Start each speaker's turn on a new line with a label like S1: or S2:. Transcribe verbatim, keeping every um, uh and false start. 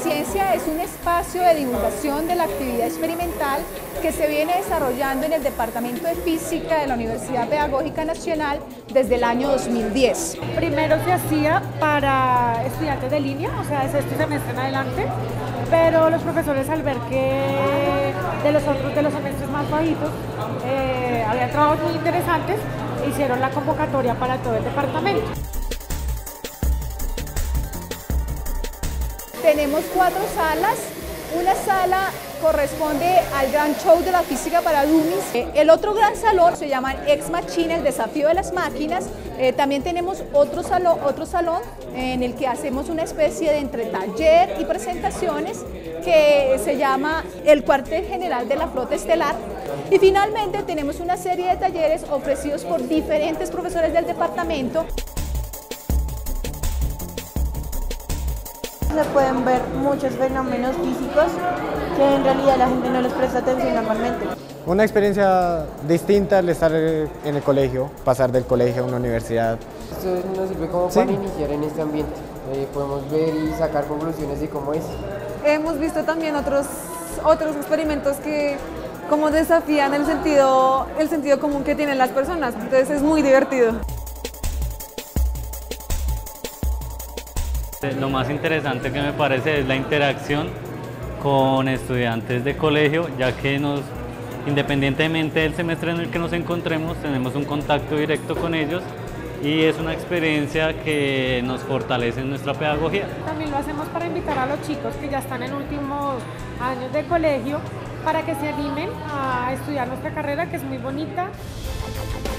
S1: Ciencia es un espacio de divulgación de la actividad experimental que se viene desarrollando en el Departamento de Física de la Universidad Pedagógica Nacional desde el año dos mil diez.
S2: Primero se hacía para estudiantes de línea, o sea, de sexto semestre en adelante, pero los profesores al ver que de los otros de los semestres más bajitos eh, había trabajos muy interesantes, hicieron la convocatoria para todo el departamento.
S1: Tenemos cuatro salas. Una sala corresponde al gran show de la física para dummies. El otro gran salón se llama Ex Machina, el desafío de las máquinas. Eh, también tenemos otro salón, otro salón en el que hacemos una especie de entre taller y presentaciones que se llama el cuartel general de la flota estelar. Y finalmente tenemos una serie de talleres ofrecidos por diferentes profesores del departamento.
S3: Se pueden ver muchos fenómenos físicos que en realidad la gente no les presta atención normalmente.
S4: Una experiencia distinta al estar en el colegio, pasar del colegio a una universidad.
S5: Esto nos sirve como
S4: Sí.
S5: para iniciar en este ambiente. Eh, podemos ver y sacar conclusiones de cómo es.
S6: Hemos visto también otros, otros experimentos que como desafían el sentido, el sentido común que tienen las personas, entonces es muy divertido.
S7: Lo más interesante que me parece es la interacción con estudiantes de colegio, ya que nos, independientemente del semestre en el que nos encontremos, tenemos un contacto directo con ellos y es una experiencia que nos fortalece en nuestra pedagogía.
S2: También lo hacemos para invitar a los chicos que ya están en últimos años de colegio para que se animen a estudiar nuestra carrera, que es muy bonita.